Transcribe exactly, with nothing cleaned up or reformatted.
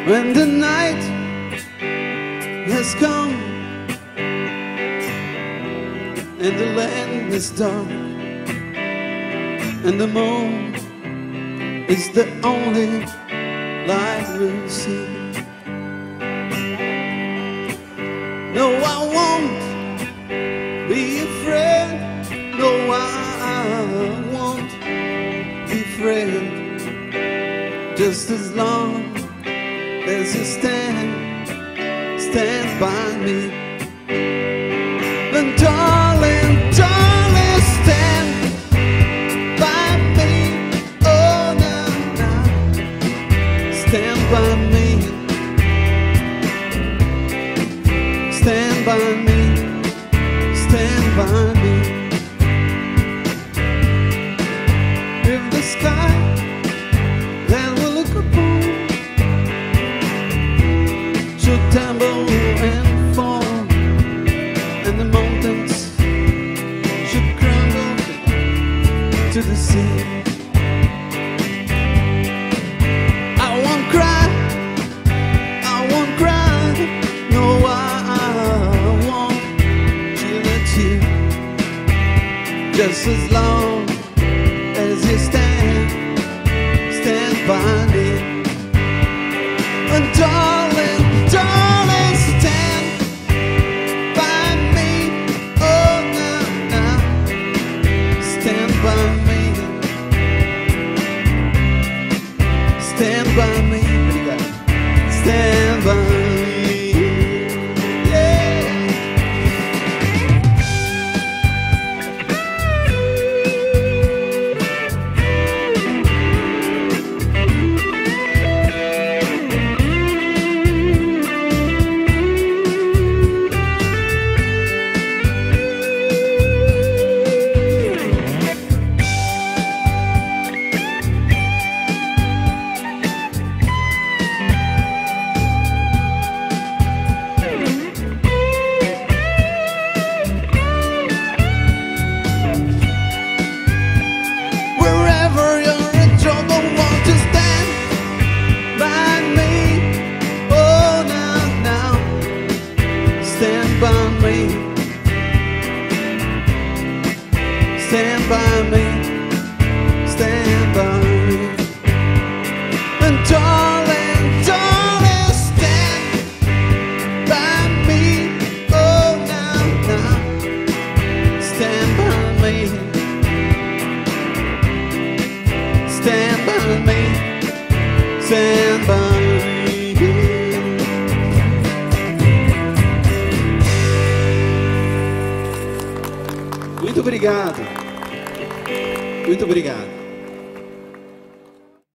When the night has come and the land is dark and the moon is the only light we'll see. No, I won't be afraid. No, I won't be afraid. Just as long as you stand, stand by me. And darling, darling, stand by me. Oh, no, no, stand by me. Stand by me. Stand by me. If the sky that we look upon should tumble and fall, and the mountains should crumble to the sea, I won't cry, I won't cry. No, I won't chill at you. Just as long as you stand, stand by me. And darling, darling, stand by me. Oh, no, no, stand by me. Stand by me. Stand by me. Yeah. Stand by me. Stand by me. Stand by me. And darling, darling, stand by me. Oh, now, now, stand by me. Stand by me. Stand by me. Muito obrigado. Muito obrigado.